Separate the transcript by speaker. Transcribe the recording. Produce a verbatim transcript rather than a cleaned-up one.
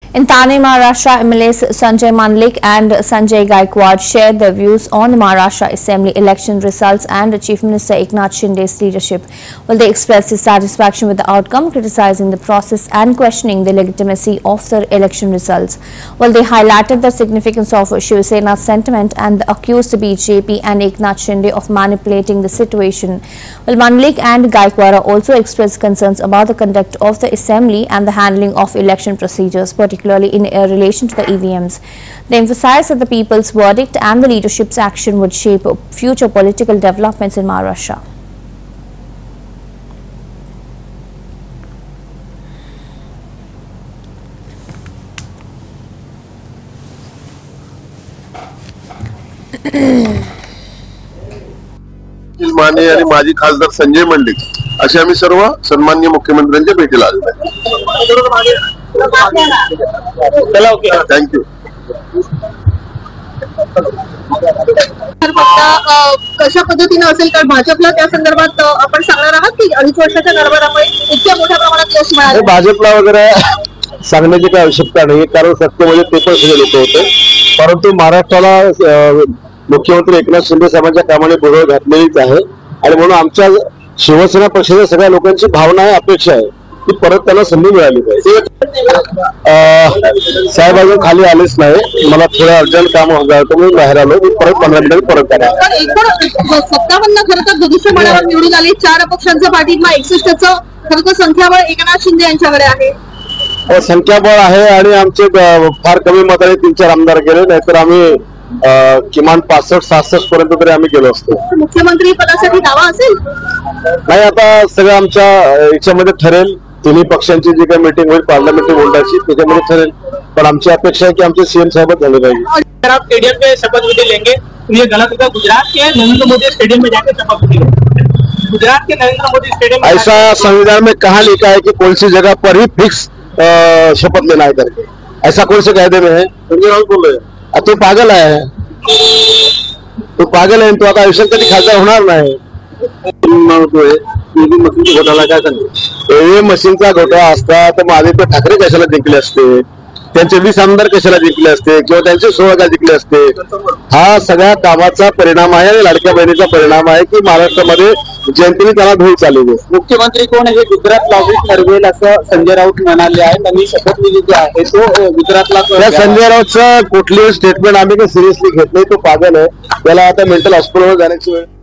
Speaker 1: In Thane, Maharashtra, M L As Sanjay Mandlik and Sanjay Gaikwad shared their views on the Maharashtra Assembly election results and Chief Minister Eknath Shinde's leadership. Well, they expressed dissatisfaction with the outcome, criticizing the process and questioning the legitimacy of the election results. Well, they highlighted the significance of Shiv Sena's sentiment and accused the B J P and Eknath Shinde of manipulating the situation. Well, Mandlik and Gaikwad also expressed concerns about the conduct of the Assembly and the handling of election procedures, particularly in uh, relation to the E V Ms. They emphasized that the people's verdict and the leadership's action would shape future political developments in Maharashtra.
Speaker 2: Mane आणि माजी खासदार संजय मंडलिक असे आम्ही सर्व सन्माननीय मुख्यमंत्र्यांच्या भेटीला आलो. थँक्यू.
Speaker 3: कशा पद्धतीने असेल तर भाजपला त्या संदर्भात आपण सांगणार आहात की अडीच वर्षाच्या कारभारामुळे इतक्या मोठ्या प्रमाणात यश मिळालं?
Speaker 4: भाजपला वगैरे सांगण्याची काही आवश्यकता नाही, कारण सत्तेमध्ये ते पण सगळे लोक होते. परंतु महाराष्ट्राला मुख्यमंत्री एकनाथ शिंदे साहेबांच्या कामाने बुरळ घातलेलीच आहे आणि म्हणून आमच्या शिवसेना पक्षाच्या सगळ्या लोकांची भावना आहे, अपेक्षा आहे की परत त्यांना संधी मिळाली पाहिजे. साहेब अजून खाली आलेच नाही, मला थोडं अर्जंट काम होतं म्हणून बाहेर आलो. मी परत पंधरा मिनिटांनी परत आलो.
Speaker 3: सत्तावन्न खरं तर धनुष्यबाणावर निवडून आले. चार पक्षांचा पाठिंबा एकसष्टचं खरं तर संख्याबळ एकनाथ शिंदे यांच्याकडे आहे.
Speaker 4: संख्याबळ आहे आणि आमचे फार कमी मताने तीन चार आमदार गेले, नाहीतर आम्ही किमान पासष्ट सहासष्ट पर्यंत तरी आम्ही गेलो असतो.
Speaker 3: मुख्यमंत्री पदासाठी दावा असेल?
Speaker 4: नाही, आता सगळं आमच्या याच्यामध्ये ठरेल. तिन्ही पक्षांची जी काही मीटिंग होईल पार्लमेंटरी बोर्डाची त्याच्यामध्ये ठरेल. पण आमची अपेक्षा आहे की आमचे सीएम साहेबच झाले पाहिजे.
Speaker 5: आप स्टेडियम पे शपथ विधि लेंगे तो ये गलत होगा. गुजरात के नरेंद्र मोदी स्टेडियम में जाकर शपथ विधि लेंगे. गुजरात के नरेंद्र मोदी स्टेडियम में
Speaker 4: ऐसा संविधान में कहाँ लिखा है कि कौन सी जगह पर ही फिक्स शपथ लेना है करके? ऐसा कौन से कायदे में है? संजय राउत बोल रहे तो पागल आहे, तो पागल आहे. तो आता आयुष्यात कधी खासदार होणार नाही. मशीनचा घोटाळा काय सांगतो? ईव्हीएम मशीनचा घोटाळा असता तर आदित्य ठाकरे कशाला जिंकले असते, त्यांचे वीस आमदार कशाला जिंकले असते किंवा त्यांचे सोळा का जिंकले असते? हा सगळ्या कामाचा परिणाम आहे आणि लाडक्या बहिणीचा परिणाम आहे की महाराष्ट्रामध्ये जनतेने त्याला धूळ चालवली.
Speaker 5: मुख्यमंत्री कोण हे गुजरात लॉबी ठरवेल असं संजय राऊत म्हणाले आहे. त्यांनी शपथविधी जो आहे तो गुजरातला.
Speaker 4: त्या संजय राऊतचं कुठलीही स्टेटमेंट आम्ही काही सिरियसली घेत नाही. तो पागल आहे, त्याला आता मेंटल हॉस्पिटलवर जाण्याची वेळ